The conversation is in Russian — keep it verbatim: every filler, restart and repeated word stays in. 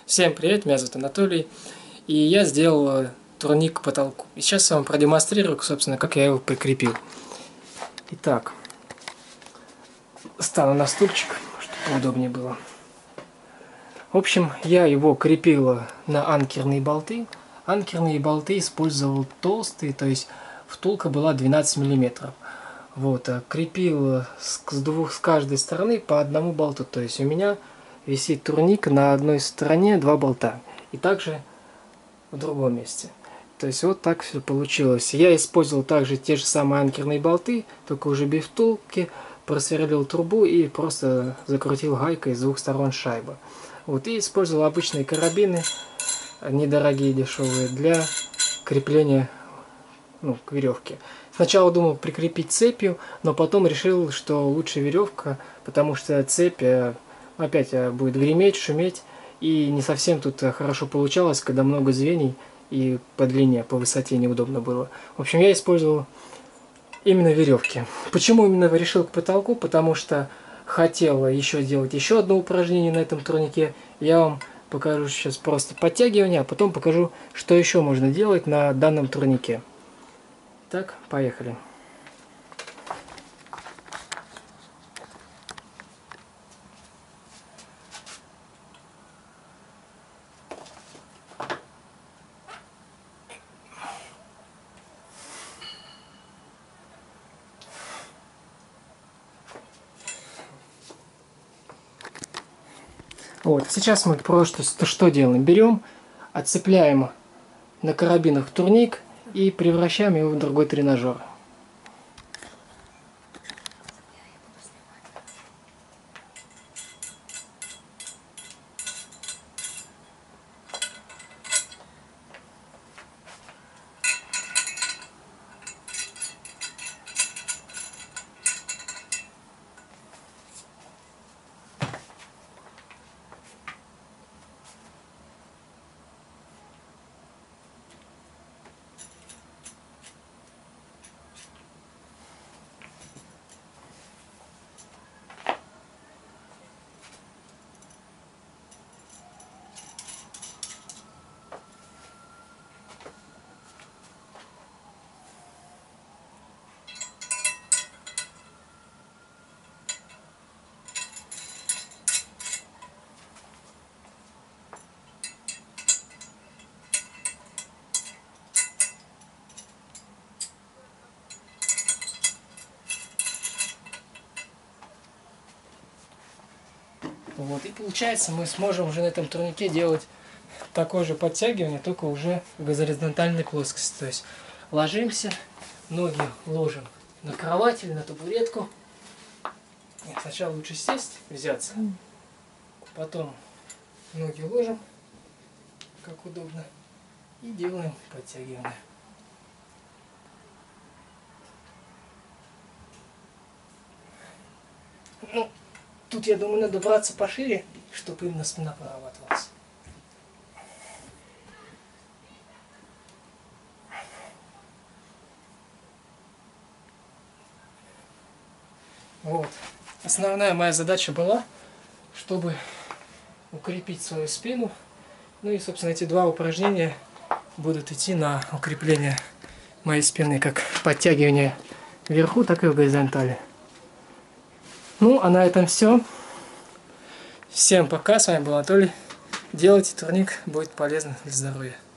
Всем привет, меня зовут Анатолий, и я сделал турник к потолку. И сейчас я вам продемонстрирую, собственно, как я его прикрепил. Итак, стану на стульчик, чтобы удобнее было. В общем, я его крепил на анкерные болты. Анкерные болты использовал толстые, то есть втулка была двенадцать миллиметров. Вот, а крепил с, с двух с каждой стороны по одному болту. То есть у меня висит турник на одной стороне два болта. И также в другом месте. То есть вот так все получилось. Я использовал также те же самые анкерные болты, только уже без втулки, просверлил трубу и просто закрутил гайкой с двух сторон шайба. Вот, и использовал обычные карабины, недорогие, дешевые, для крепления, ну, к веревке. Сначала думал прикрепить цепью, но потом решил, что лучше веревка, потому что цепь опять будет греметь, шуметь, и не совсем тут хорошо получалось, когда много звеньев, и по длине, по высоте неудобно было. В общем, я использовал именно веревки. Почему именно решил к потолку? Потому что хотел еще сделать еще одно упражнение на этом турнике. Я вам покажу сейчас просто подтягивание, а потом покажу, что еще можно делать на данном турнике. Так, поехали. Вот, сейчас мы просто что делаем? Берем, отцепляем на карабинах турник и превращаем его в другой тренажер. Вот, и получается, мы сможем уже на этом турнике делать такое же подтягивание, только уже в горизонтальной плоскости. То есть ложимся, ноги ложим на кровать или на табуретку. Нет, сначала лучше сесть, взяться. Потом ноги ложим, как удобно, и делаем подтягивание. Ну, тут, я думаю, надо браться пошире, чтобы именно спина прорабатывалась. Вот. Основная моя задача была, чтобы укрепить свою спину. Ну и, собственно, эти два упражнения будут идти на укрепление моей спины, как подтягивание вверху, так и в горизонтали. Ну, а на этом все. Всем пока, с вами был Анатолий. Делайте турник, будет полезно для здоровья.